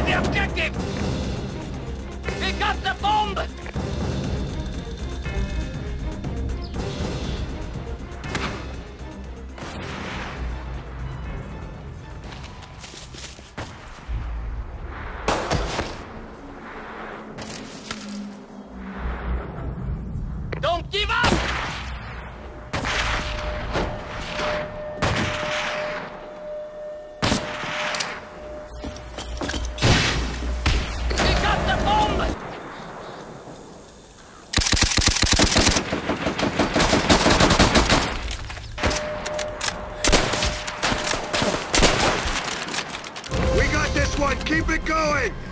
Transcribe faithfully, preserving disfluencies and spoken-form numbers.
the objective! We got the bomb! Don't give up! We got the bomb! We got this one! Keep it going!